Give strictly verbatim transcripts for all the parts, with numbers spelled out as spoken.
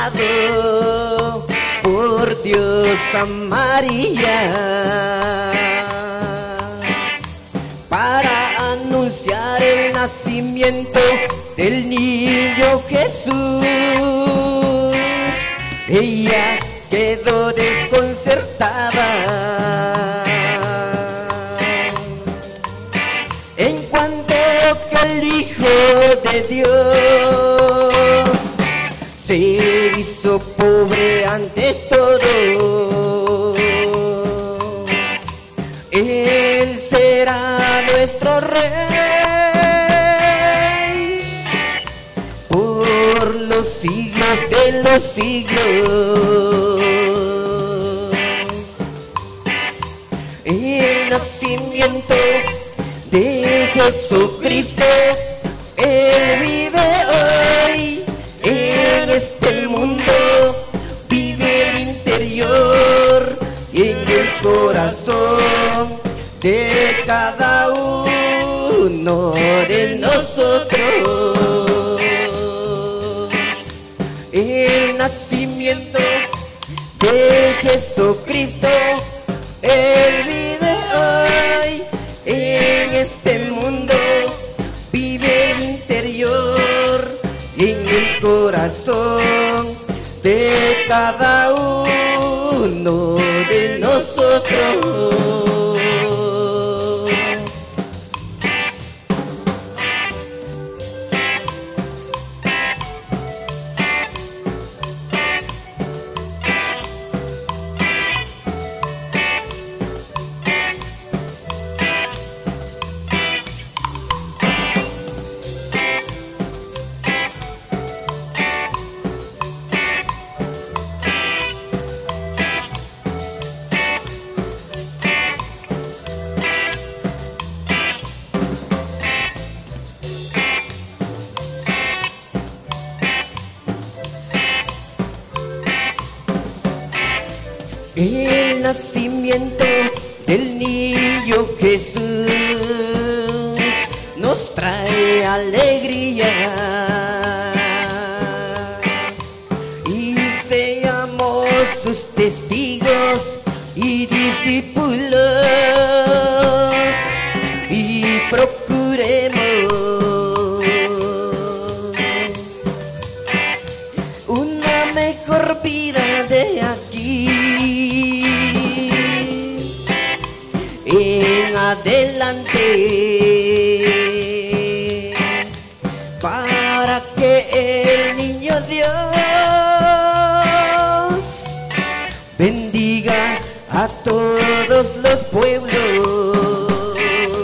enviado por Dios a María para anunciar el nacimiento del niño Jesús. Ella quedó desconcertada en cuanto que el Hijo de Dios se hizo pobre ante todo. Él será nuestro Rey por los siglos de los siglos. El nacimiento de Jesucristo, Él vive hoy en este mundo, vive el interior y en el corazón de cada uno de nosotros. El nacimiento de Jesucristo, Él vive hoy en este mundo, vive el interior y en el corazón de cada uno de nosotros. El nacimiento del niño Jesús nos trae alegría y seamos sus testigos y discípulos y procuremos una mejor vida de aquí en adelante, para que el niño Dios bendiga a todos los pueblos.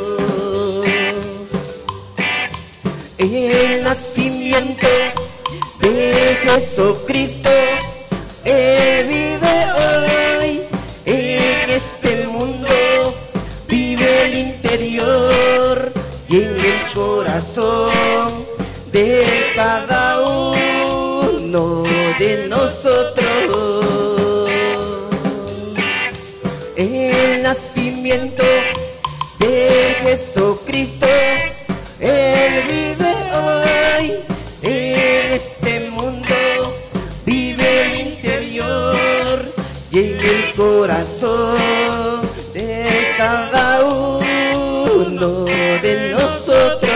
El nacimiento de Jesucristo, Él vive hoy en este mundo, vive el interior y en el corazón de cada uno de nosotros. El nacimiento de Jesucristo, Él vive hoy en este mundo, vive el interior y en el corazón de cada uno de nosotros.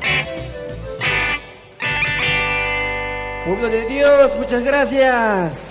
Pueblo de Dios, muchas gracias.